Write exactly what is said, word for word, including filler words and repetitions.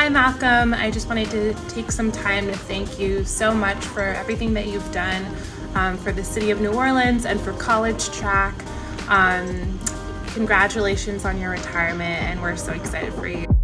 Hi Malcolm, I just wanted to take some time to thank you so much for everything that you've done um, for the city of New Orleans and for college track. Um, congratulations on your retirement, and we're so excited for you.